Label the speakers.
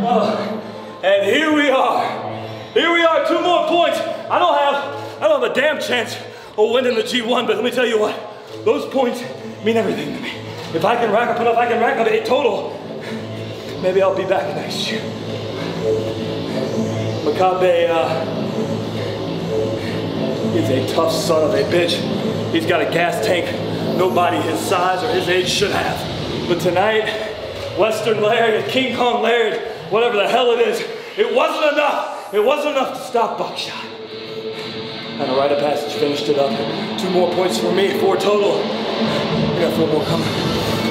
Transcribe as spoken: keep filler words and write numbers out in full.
Speaker 1: Oh, and here we are. Here we are, two more points. I don't have, I don't have a damn chance of winning the G one, but let me tell you what, those points mean everything to me. If I can rack up enough, I can rack up eight total. Maybe I'll be back next year. Makabe uh, is a tough son of a bitch. He's got a gas tank nobody his size or his age should have. But tonight, Western Lariat, King Kong Lariat, whatever the hell it is, it wasn't enough. It wasn't enough to stop Buckshot. And a rite of passage finished it up. Two more points for me, four total. I got four more coming.